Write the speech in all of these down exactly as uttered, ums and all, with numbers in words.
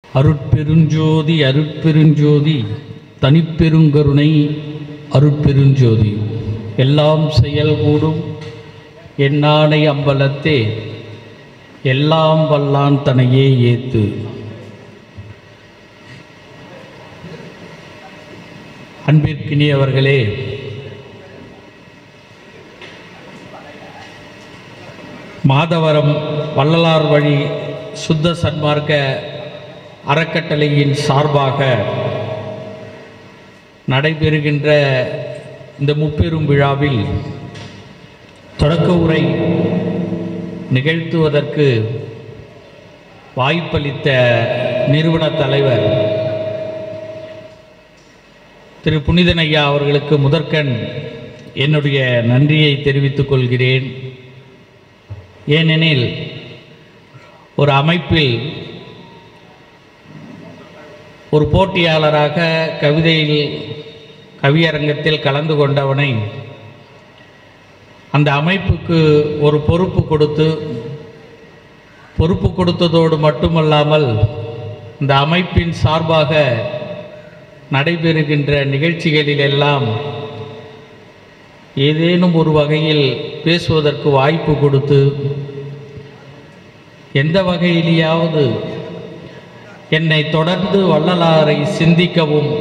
அருட்பெருஞ்சோதி அருட்பெருஞ்சோதி தனிப்பெருங்கருணை அருட்பெருஞ்சோதி எல்லாம் செயல்கூடும் எண்ணானை அம்பலத்தே எல்லாம் வல்லான் தனையே ஏத்து. அன்பிற்கினியவர்களே, மாதவரம் வள்ளலார் வழி சுத்த சன்மார்க்க அறக்கட்டளையின் சார்பாக நடைபெறுகின்ற இந்த முப்பெரும் விழாவில் தொடக்க உரை நிகழ்த்துவதற்கு வாய்ப்பளித்த நிறுவன தலைவர் திரு புனிதன் ஐயா அவர்களுக்கு முதற்கண் என்னுடைய நன்றியை தெரிவித்துக் கொள்கிறேன். ஏனெனில் ஒரு அமைப்பில் ஒரு போட்டியாளராக கவிதையில் கவியரங்கத்தில் கலந்து கொண்டவனை அந்த அமைப்புக்கு ஒரு பொறுப்பு கொடுத்து பொறுப்பு கொடுத்ததோடு மட்டுமல்லாமல் இந்த அமைப்பின் சார்பாக நடைபெறுகின்ற நிகழ்ச்சிகளில் எல்லாம் ஏதேனும் ஒரு வகையில் பேசுவதற்கு வாய்ப்பு கொடுத்து எந்த வகையிலேயாவது என்னை தொடர்ந்து வள்ளலாரை சிந்திக்கவும்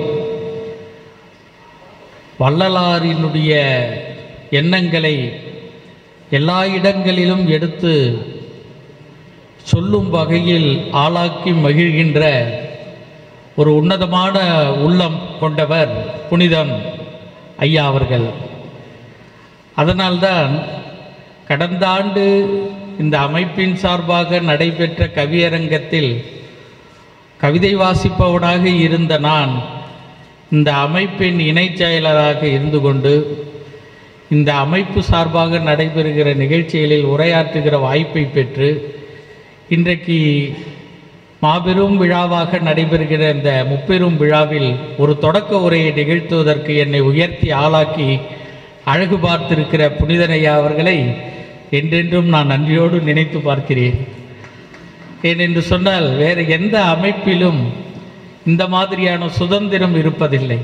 வள்ளலாரினுடைய எண்ணங்களை எல்லா இடங்களிலும் எடுத்து சொல்லும் வகையில் ஆளாக்கி மகிழ்கின்ற ஒரு உன்னதமான உள்ளம் கொண்டவர் புனிதன் ஐயா அவர்கள். அதனால்தான் கடந்த ஆண்டு இந்த அமைப்பின் சார்பாக நடைபெற்ற கவியரங்கத்தில் கவிதை வாசிப்பவனாக இருந்த நான் இந்த அமைப்பின் இணைச் செயலராக இருந்து கொண்டு இந்த அமைப்பு சார்பாக நடைபெறுகிற நிகழ்ச்சிகளில் உரையாற்றுகிற வாய்ப்பை பெற்று இன்றைக்கு மாபெரும் விழாவாக நடைபெறுகிற இந்த முப்பெரும் விழாவில் ஒரு தொடக்க உரையை நிகழ்த்துவதற்கு என்னை உயர்த்தி ஆளாக்கி அழகு பார்த்திருக்கிற புனிதனையா அவர்களை என்றென்றும் நான் நன்றியோடு நினைத்து பார்க்கிறேன். ஏனென்று சொன்னால் வேறு எந்த அமைப்பிலும் இந்த மாதிரியான சுதந்திரம் இருப்பதில்லை.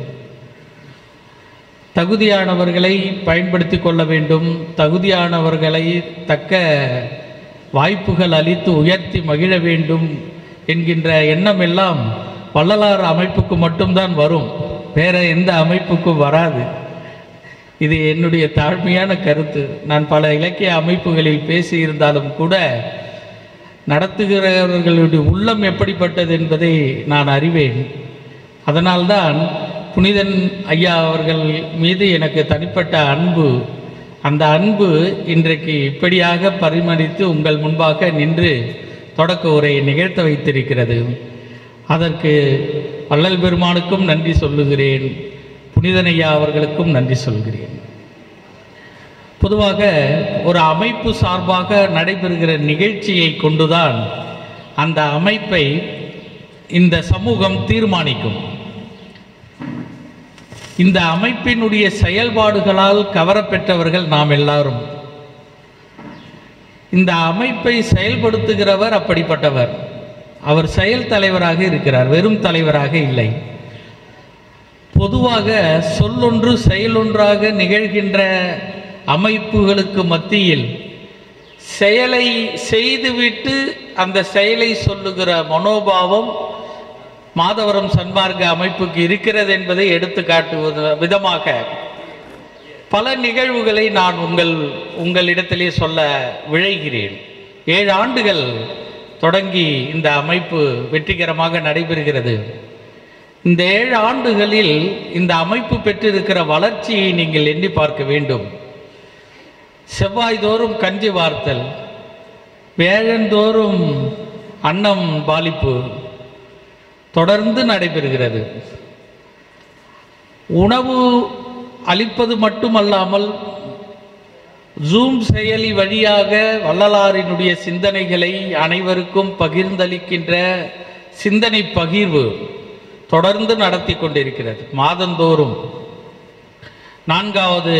தகுதியானவர்களை பயன்படுத்தி கொள்ள வேண்டும், தகுதியானவர்களை தக்க வாய்ப்புகள் அளித்து உயர்த்தி மகிழ வேண்டும் என்கின்ற எண்ணம் எல்லாம் வள்ளலார் அமைப்புக்கு மட்டும்தான் வரும், வேற எந்த அமைப்புக்கும் வராது. இது என்னுடைய தாழ்மையான கருத்து. நான் பல இலக்கிய அமைப்புகளில் பேசியிருந்தாலும் கூட நடத்துகிறவர்களுடைய உள்ளம் எப்படிப்பட்டது என்பதை நான் அறிவேன். அதனால்தான் புனிதன் ஐயா அவர்கள் மீது எனக்கு தனிப்பட்ட அன்பு, அந்த அன்பு இன்றைக்கு இப்படியாக பரிமளித்து உங்கள் முன்பாக நின்று தொடக்க உரையை நிகழ்த்த வைத்திருக்கிறது. அதற்கு வள்ளல் பெருமானுக்கும் நன்றி சொல்லுகிறேன், புனிதன் ஐயா அவர்களுக்கும் நன்றி சொல்கிறேன். பொதுவாக ஒரு அமைப்பு சார்பாக நடைபெறுகிற நிகழ்ச்சியை கொண்டுதான் அந்த அமைப்பை இந்த சமூகம் தீர்மானிக்கும். இந்த அமைப்பினுடைய செயல்பாடுகளால் கவரப்பெற்றவர்கள் நாம் எல்லாரும். இந்த அமைப்பை செயல்படுத்துகிறவர் அப்படிப்பட்டவர். அவர் செயல் தலைவராக இருக்கிறார், வெறும் தலைவராக இல்லை. பொதுவாக சொல்லொன்று செயலொன்றாக நிகழ்கின்ற அமைப்புகளுக்கு மத்தியில் செயலை செய்துவிட்டு அந்த செயலை சொல்லுகிற மனோபாவம் மாதவரம் சன்மார்க்க அமைப்புக்கு இருக்கிறது என்பதை எடுத்து காட்டுவது விதமாக பல நிகழ்வுகளை நான் உங்கள் உங்களிடத்திலே சொல்ல விழைகிறேன். ஏழு ஆண்டுகள் தொடங்கி இந்த அமைப்பு வெற்றிகரமாக நடைபெறுகிறது. இந்த ஏழு ஆண்டுகளில் இந்த அமைப்பு பெற்றிருக்கிற வளர்ச்சியை நீங்கள் எண்ணி பார்க்க வேண்டும். செவ்வாய்தோறும் கஞ்சி வார்த்தல், வேழந்தோறும் அன்னம் பாலிப்பு தொடர்ந்து நடைபெறுகிறது. உணவு அளிப்பது மட்டுமல்லாமல் ஜூம் செயலி வழியாக வள்ளலாரினுடைய சிந்தனைகளை அனைவருக்கும் பகிர்ந்தளிக்கின்ற சிந்தனை பகிர்வு தொடர்ந்து நடத்தி கொண்டிருக்கிறது. மாதந்தோறும் நான்காவது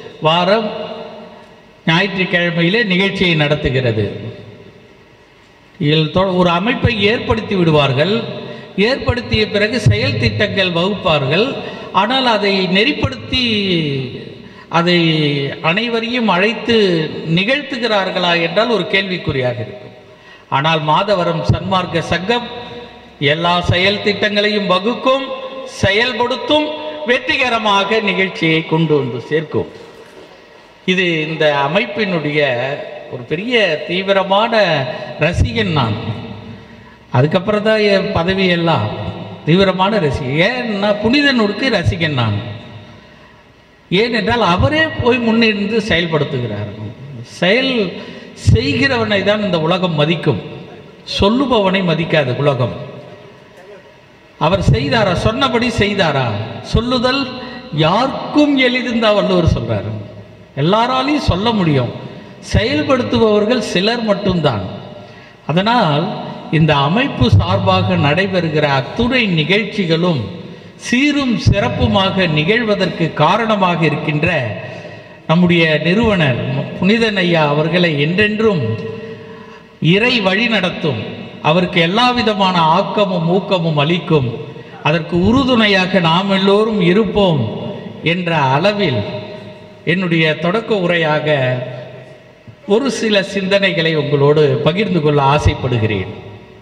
வாரம் ஞாயிற்றுக்கிழமையிலே நிகழ்ச்சியை நடத்துகிறது. ஒரு அமைப்பை ஏற்படுத்தி விடுவார்கள். ஏற்படுத்திய பிறகு செயல் திட்டங்கள் வகுப்பார்கள். ஆனால் அதை நெறிப்படுத்தி அதை அனைவரையும் அழைத்து நிகழ்த்துகிறார்களா என்றால் ஒரு கேள்விக்குறியாக இருக்கும். ஆனால் மாதவரம் சன்மார்க்க சங்கம் எல்லா செயல் திட்டங்களையும் வகுக்கும், செயல்படுத்தும், வெற்றிகரமாக நிகழ்ச்சியை கொண்டு வந்து சேர்க்கும். இது இந்த அமைப்பினுடைய ஒரு பெரிய தீவிரமான ரசிகன் நான். அதுக்கப்புறம் தான் என் பதவியெல்லாம் தீவிரமான ரசிகன். ஏன்னா புனிதனூருக்கு ரசிகன் நான். ஏனென்றால் அவரே போய் முன்னிருந்து செயல்படுத்துகிறார். செயல் செய்கிறவனை தான் இந்த உலகம் மதிக்கும், சொல்லுபவனை மதிக்காது உலகம். அவர் செய்தாரா? சொன்னபடி செய்தாரா? சொல்லுதல் யாருக்கும் எளிதுந்தா வள்ளுவர் சொல்றாரு. எல்லாராலையும் சொல்ல முடியும், செயல்படுத்துபவர்கள் சிலர் மட்டும்தான். அதனால் இந்த அமைப்பு சார்பாக நடைபெறுகிற அத்துணை நிகழ்ச்சிகளும் சீரும் சிறப்புமாக நிகழ்வதற்கு காரணமாக இருக்கின்ற நம்முடைய நிறுவனர் புனிதன் ஐயா அவர்களை என்றென்றும் இறை வழி நடத்தும். அவருக்கு எல்லா விதமான ஆக்கமும் ஊக்கமும் அளிக்கும். அதற்கு உறுதுணையாக நாம் எல்லோரும் இருப்போம் என்ற அளவில் என்னுடைய தொடக்க உரையாக ஒரு சில சிந்தனைகளை உங்களோடு பகிர்ந்து கொள்ள ஆசைப்படுகிறேன்.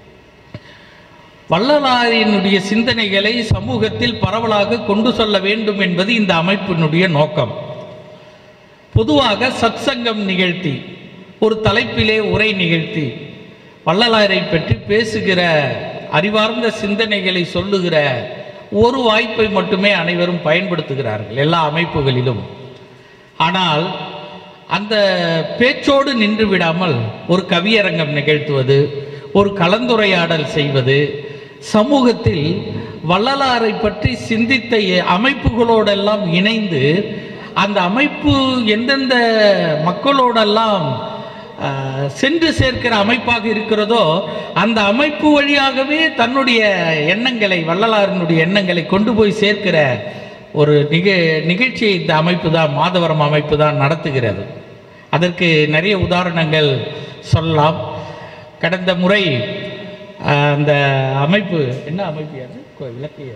வள்ளலாரினுடைய சிந்தனைகளை சமூகத்தில் பரவலாக கொண்டு செல்ல வேண்டும் என்பது இந்த அமைப்பினுடைய நோக்கம். பொதுவாக சத்சங்கம் நிகழ்த்தி ஒரு தலைப்பிலே உரை நிகழ்த்தி வள்ளலாரை பற்றி பேசுகிற அறிவார்ந்த சிந்தனைகளை சொல்லுகிற ஒரு வாய்ப்பை மட்டுமே அனைவரும் பயன்படுத்துகிறார்கள் எல்லா அமைப்புகளிலும். ஆனால் அந்த பேச்சோடு நின்று விடாமல் ஒரு கவியரங்கம் நிகழ்த்துவது, ஒரு கலந்துரையாடல் செய்வது, சமூகத்தில் வள்ளலாரை பற்றி சிந்தித்த அமைப்புகளோடெல்லாம் இணைந்து அந்த அமைப்பு எந்தெந்த மக்களோடெல்லாம் சென்று சேர்க்கிற அமைப்பாக இருக்கிறதோ அந்த அமைப்பு வழியாகவே தன்னுடைய எண்ணங்களை, வள்ளலாரினுடைய எண்ணங்களை கொண்டு போய் சேர்க்கிற ஒரு நிக நிகழ்ச்சியை இந்த அமைப்பு தான், மாதவரம் அமைப்பு தான் நடத்துகிறது. அதற்கு நிறைய உதாரணங்கள் சொல்லலாம். கடந்த முறை அந்த அமைப்பு என்ன அமைப்பு இலக்கிய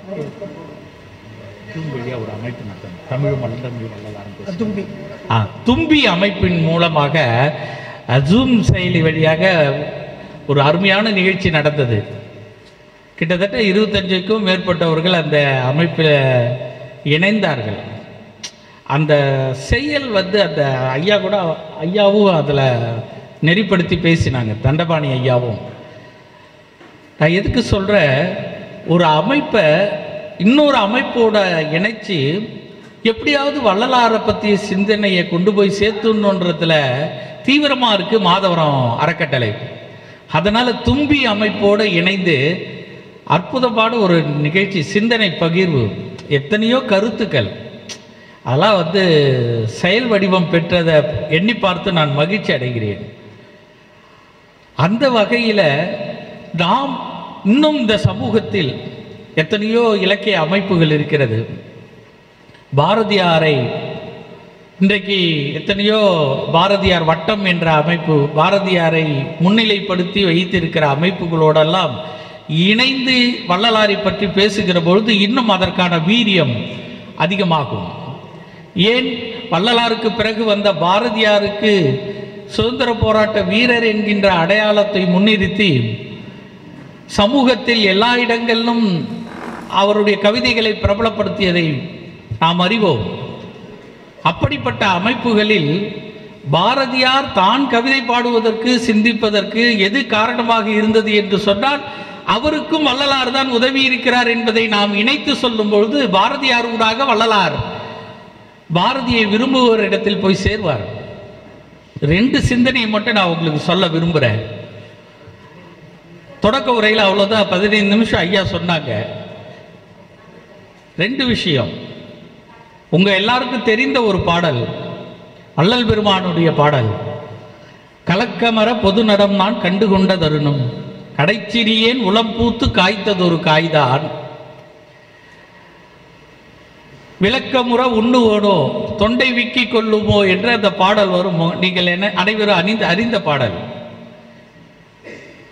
ஒரு அமைப்பு நடத்தும், தமிழ் மல்லமிழ் வள்ளலார் தும்பி ஆ தும்பி அமைப்பின் மூலமாக ஜூம் செயலி வழியாக ஒரு அருமையான நிகழ்ச்சி நடந்தது. கிட்டத்தட்ட இருபத்தஞ்சுக்கும் மேற்பட்டவர்கள் அந்த அமைப்பில் இணைந்தார்கள். அந்த செயல் வந்து அந்த ஐயா கூட ஐயாவும் அதில் நெறிப்படுத்தி பேசினாங்க, தண்டபாணி ஐயாவும். நான் எதுக்கு சொல்கிறேன், ஒரு அமைப்பை இன்னொரு அமைப்போட இணைச்சி எப்படியாவது வள்ளலாரை பற்றிய சிந்தனையை கொண்டு போய் சேர்த்துணுன்றதுல தீவிரமாக இருக்குது மாதவரம் அறக்கட்டளை. அதனால் தும்பி அமைப்போடு இணைந்து அற்புதமான ஒரு நிகழ்ச்சி, சிந்தனை பகிர்வு, எத்தனையோ கருத்துக்கள் அதெல்லாம் வந்து செயல் வடிவம் பெற்றதை எண்ணி பார்த்து நான் மகிழ்ச்சி அடைகிறேன். அந்த வகையில் நாம் இன்னும் இந்த சமூகத்தில் எத்தனையோ இலக்கிய அமைப்புகள் இருக்கிறது. பாரதியாரை இன்றைக்கு எத்தனையோ பாரதியார் வட்டம் என்ற அமைப்பு பாரதியாரை முன்னிலைப்படுத்தி வைத்திருக்கிற அமைப்புகளோடெல்லாம் இணைந்து வள்ளலாரை பற்றி பேசுகிற பொழுது இன்னும் அதற்கான வீரியம் அதிகமாகும். ஏன், வள்ளலாருக்கு பிறகு வந்த பாரதியாருக்கு சுதந்திர போராட்ட வீரர் என்கின்ற அடையாளத்தை முன்னிறுத்தி சமூகத்தில் எல்லா இடங்களிலும் அவருடைய கவிதைகளை பிரபலப்படுத்தியதை நாம் அறிவோம். அப்படிப்பட்ட அமைப்புகளில் பாரதியார் தான் கவிதை பாடுவதற்கு, சிந்திப்பதற்கு எது காரணமாக இருந்தது என்று சொன்னால் அவருக்கும் வள்ளலார் தான் உதவி இருக்கிறார் என்பதை நாம் இணைத்து சொல்லும் பொழுது பாரதியார் ஊடாக வள்ளலார் பாரதியை விரும்புவோர் இடத்தில் போய் சேர்வார். ரெண்டு சிந்தனையை மட்டும் நான் உங்களுக்கு சொல்ல விரும்புகிறேன். தொடக்க உரையில் அவ்வளோதான், பதினைந்து நிமிஷம் ஐயா சொன்னாங்க. ரெண்டு விஷயம். உங்க எல்லாருக்கும் தெரிந்த ஒரு பாடல், வள்ளல் பெருமானுடைய பாடல், கலக்கமர பொது நடம் நான் கண்டுகொண்ட தருணம், கடைச்சிறியேன் உளம் பூத்து காய்த்ததொரு காய்தான், விளக்கமுற உண்ணுவோனோ தொண்டை விக்கி கொள்ளுமோ என்ற அந்த பாடல் வரும். நீங்கள் என்ன அனைவரும் அறிந்த அறிந்த பாடல்.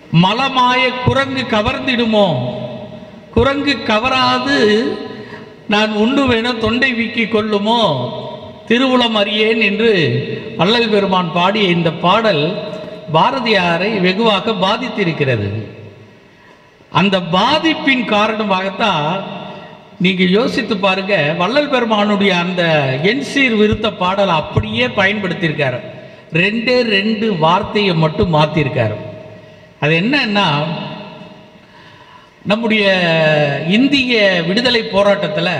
மலமாய குரங்கு கவர்ந்திடுமோ, குரங்கு கவராது நான் உண்ணுவேன தொண்டை வீக்கி கொள்ளுமோ, திருவுளம் அறியேன் என்று வள்ளல் பெருமான் பாடிய இந்த பாடல் பாரதியாரை வெகுவாக பாதித்திருக்கிறது. அந்த பாதிப்பின் காரணமாகத்தான் நீங்க யோசித்து பாருங்க, வள்ளல் பெருமானுடைய அந்த என்சீர் விருத்த பாடலை அப்படியே பயன்படுத்தியிருக்காரு. ரெண்டே ரெண்டு வார்த்தையை மட்டும் மாத்திருக்காரு. அது என்னன்னா, நம்முடைய இந்திய விடுதலை போராட்டத்தில்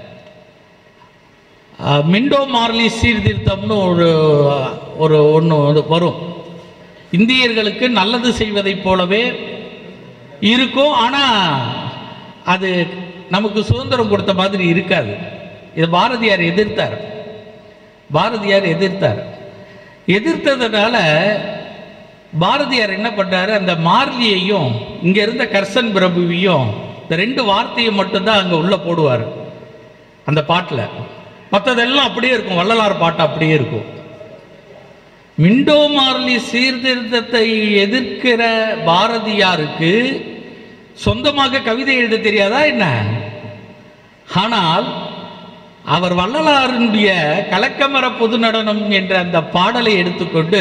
மிண்டோ மார்லி சீர்திருத்தம்னு ஒரு ஒரு ஒன்று வரும். இந்தியர்களுக்கு நல்லது செய்வதைப் போலவே இருக்கும், ஆனால் அது நமக்கு சுதந்திரம் கொடுத்த மாதிரி இருக்காது. இது பாரதியார் எதிர்த்தார். பாரதியார் எதிர்த்தார். எதிர்த்ததுனால பாரதியார் என்ன பண்ணுறாரு, அந்த மார்லியையும் இங்கே இருந்த கர்சன் பிரபுவையும் இந்த ரெண்டு வார்த்தையை மட்டும்தான் அங்கே உள்ளே போடுவார் அந்த பாட்டில். மற்றதெல்லாம் அப்படியே இருக்கும், வள்ளலார் பாட்டு அப்படியே இருக்கும். மிண்டோ மார்லி சீர்திருத்தத்தை எதிர்க்கிற பாரதியாருக்கு சொந்தமாக கவிதை எழுத தெரியாதா என்ன? ஆனால் அவர் வள்ளலாருடைய கலக்கமர பொது நடனம் என்ற அந்த பாடலை எடுத்துக்கொண்டு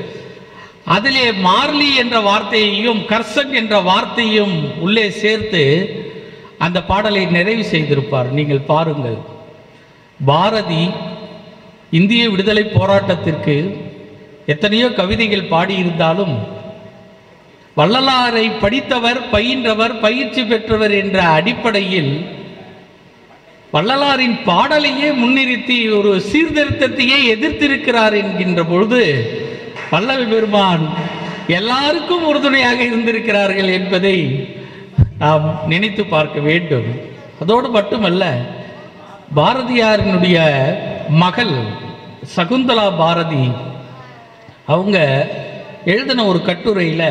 அதிலே மார்லி என்ற வார்த்தையையும் கர்சன் என்ற வார்த்தையும் உள்ளே சேர்த்து அந்த பாடலை நிறைவு செய்திருப்பார். நீங்கள் பாருங்கள், பாரதி இந்திய விடுதலை போராட்டத்திற்கு எத்தனையோ கவிதைகள் பாடியிருந்தாலும் வள்ளலாரை படித்தவர், பயின்றவர், பயிற்சி பெற்றவர் என்ற அடிப்படையில் வள்ளலாரின் பாடலையே முன்னிறுத்தி ஒரு சீர்திருத்தத்தையே எதிர்த்திருக்கிறார் என்கின்ற பொழுது வள்ளல் பெருமான் எல்லாருக்கும் உறுதுணையாக இருந்திருக்கிறார்கள் என்பதை நாம் நினைத்து பார்க்க வேண்டும். அதோடு மட்டுமல்ல, பாரதியாரினுடைய மகள் சகுந்தலா பாரதி அவங்க எழுதின ஒரு கட்டுரையில்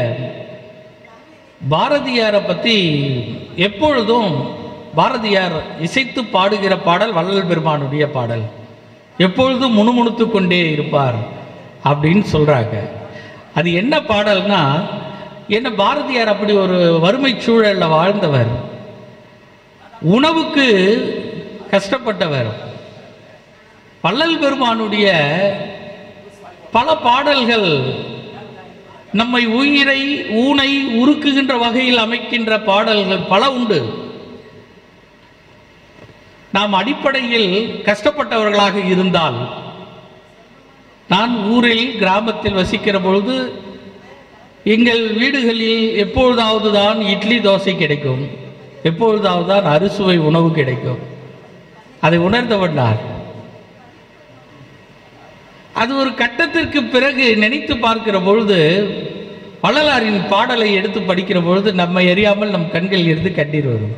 பாரதியாரை பற்றி எப்பொழுதும் பாரதியார் இசைத்து பாடுகிற பாடல் வள்ளல் பெருமானுடைய பாடல், எப்பொழுதும் முணுமுணுத்து கொண்டே இருப்பார் அப்படின்னு சொல்கிறாங்க. அது என்ன பாடல்னா, என்ன பாரதியார் அப்படி ஒரு வறுமை சூழலில் வாழ்ந்தவர், உணவுக்கு கஷ்டப்பட்டவர். வள்ளல் பெருமானுடைய பல பாடல்கள் நம்மை உயிரை ஊனை உருக்குகின்ற வகையில் அமைக்கின்ற பாடல்கள் பல உண்டு. நாம் அடிப்படையில் கஷ்டப்பட்டவர்களாக இருந்தால், நான் ஊரில் கிராமத்தில் வசிக்கிற பொழுது எங்கள் வீடுகளில் எப்பொழுதாவது தான் இட்லி தோசை கிடைக்கும், எப்பொழுதாவது தான் அறுசுவை உணவு கிடைக்கும். அதை உணர்ந்தவனார். அது ஒரு கட்டத்திற்கு பிறகு நினைத்து பார்க்கிற பொழுது, வள்ளலாரின் பாடலை எடுத்து படிக்கிற பொழுது நம்மை அறியாமல் நம் கண்களில் இருந்து கண்ணீர் வரும்.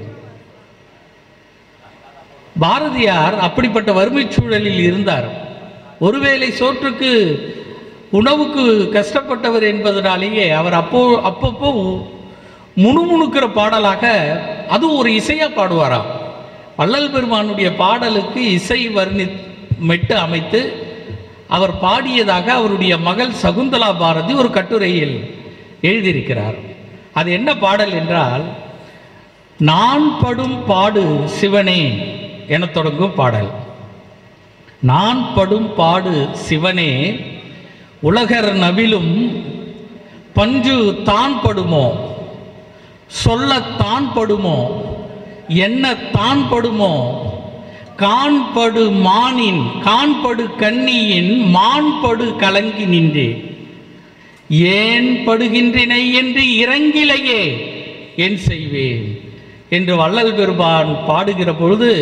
பாரதியார் அப்படிப்பட்ட வறுமை சூழலில் இருந்தார். ஒருவேளை சோற்றுக்கு உணவுக்கு கஷ்டப்பட்டவர் என்பதனாலேயே அவர் அப்போ அப்பப்போ முணுமுணுக்கிற பாடலாக அது ஒரு இசையா பாடுவாராம். வள்ளல் பெருமானுடைய பாடலுக்கு இசை வர்ணி மெட்டு அமைத்து அவர் பாடியதாக அவருடைய மகள் சகுந்தலா பாரதி ஒரு கட்டுரையில் எழுதியிருக்கிறார். அது என்ன பாடல் என்றால், நான் படும் பாடு சிவனே என தொடங்கும் பாடல். நான் படும் பாடு சிவனே உலகர் நவிலும் பஞ்சு தான் படுமோ, சொல்லத்தான் படுமோ, என்ன தான் படுமோ, காண்படு மானின் காண்படு கண்ணியின் மாண்படு கலங்கி நின்றே, ஏன் படுகின்றனை என்று இறங்கிலையே என் செய்வேன் என்று வள்ளல் பெருமான் பாடுகிற பொழுது,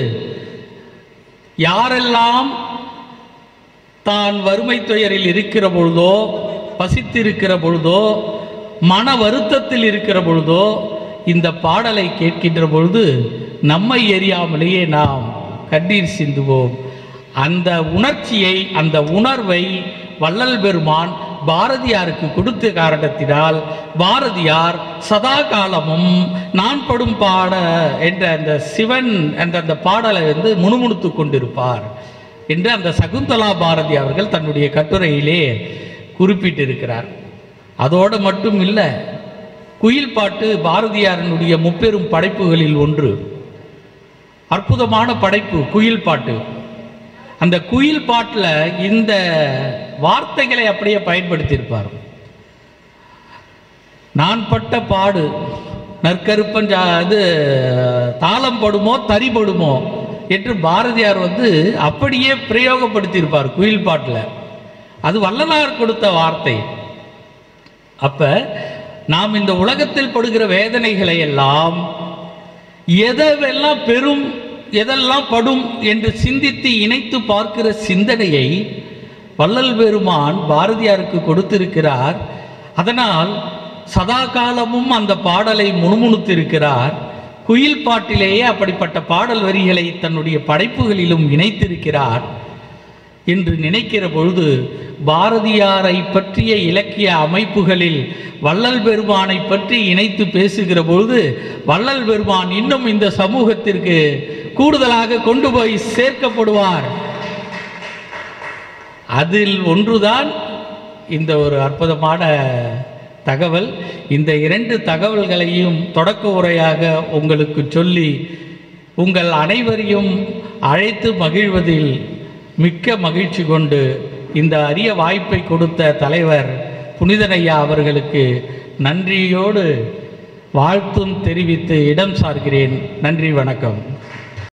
யாரெல்லாம் தான் வறுமை துயரில் இருக்கிற பொழுதோ, பசித்திருக்கிற பொழுதோ, மன வருத்தத்தில் இருக்கிற பொழுதோ இந்த பாடலை கேட்கின்ற பொழுது நம்மை எரியாமலேயே நாம் கண்ணீர் சிந்துவோம். அந்த உணர்ச்சியை, அந்த உணர்வை வள்ளல் பெருமான் பாரதியாருக்கு கொடுத்த காரணத்தினால் பாரதியார் சதா காலமும் நான் படும் பாட என்ற அந்த சிவன் என்ற அந்த பாடலை வந்து முணுமுணுத்து கொண்டிருப்பார் என்று அந்த சகுந்தலா பாரதி அவர்கள் தன்னுடைய கட்டுரையிலே குறிப்பிட்டிருக்கிறார். அதோடு மட்டும் இல்லை, குயில் பாட்டு பாரதியாரனுடைய முப்பெரும் படைப்புகளில் ஒன்று. அற்புதமான படைப்பு குயில் பாட்டு. அந்த குயில் பாட்டில் இந்த வார்த்தைகளை அப்படியே பயன்படுத்தியிருப்பார். நான் பட்ட பாடு நற்கருப்பஞ்சா இது தாளம் படுமோ தறிபடுமோ என்று பாரதியார் வந்து அப்படியே பிரயோகப்படுத்தியிருப்பார் குயில் பாட்டில். அது வள்ளலார் கொடுத்த வார்த்தை. அப்போ நாம் இந்த உலகத்தில் படுகிற வேதனைகளை எல்லாம் எதெல்லாம் பெரும் எதெல்லாம் படும் என்று சிந்தித்து இணைத்து பார்க்கிற சிந்தனையை வள்ளல் பெருமான் பாரதியாருக்கு கொடுத்திருக்கிறார். அதனால் சதா காலமும் அந்த பாடலை முணுமுணுத்திருக்கிறார். குயில் பாட்டிலேயே அப்படிப்பட்ட பாடல் வரிகளை தன்னுடைய படைப்புகளிலும் இணைத்திருக்கிறார் என்று நினைக்கிற பொழுது பாரதியாரை பற்றிய இலக்கிய அமைப்புகளில் வள்ளல் பெருமானை பற்றி இணைத்து பேசுகிற பொழுது வள்ளல் பெருமான் இன்னும் இந்த சமூகத்திற்கு கூடுதலாக கொண்டு போய் சேர்க்கப்படுவார். அதில் ஒன்றுதான் இந்த ஒரு அற்புதமான தகவல். இந்த இரண்டு தகவல்களையும் தொடக்க உரையாக உங்களுக்கு சொல்லி உங்கள் அனைவரையும் அழைத்து மகிழ்வதில் மிக்க மகிழ்ச்சி கொண்டு இந்த அரிய வாய்ப்பை கொடுத்த தலைவர் புனிதன் ஐயா அவர்களுக்கு நன்றியோடு வாழ்த்தும் தெரிவித்து இடம் சார்கிறேன். நன்றி, வணக்கம்.